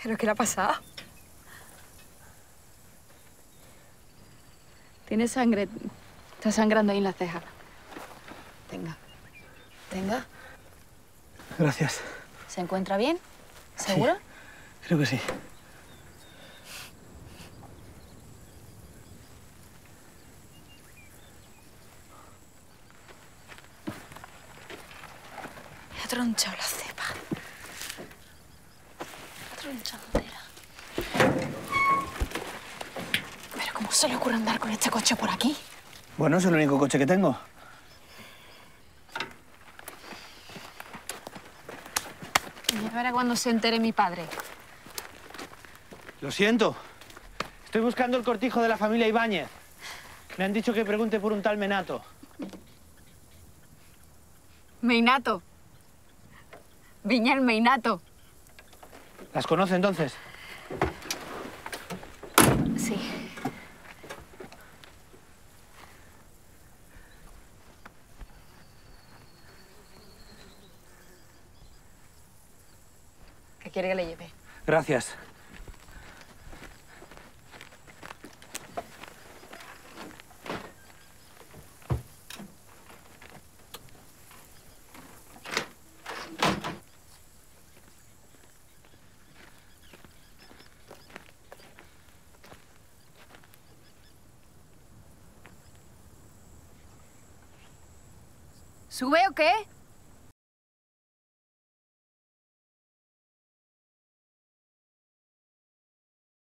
¿Pero qué le ha pasado? Tiene sangre. Está sangrando ahí en la ceja. Tenga. Tenga. Gracias. ¿Se encuentra bien? ¿Seguro? Sí, creo que sí. Me ha tronchado la cepa. Me ha tronchado entera. ¿Pero cómo se le ocurre andar con este coche por aquí? Bueno, es el único coche que tengo. Ya verá cuando se entere mi padre. Lo siento. Estoy buscando el cortijo de la familia Ibáñez. Me han dicho que pregunte por un tal Menato. Meinato. Viña el Meinato. ¿Las conoce entonces? Sí. ¿Qué quiere que le lleve? Gracias. ¿Sube o qué?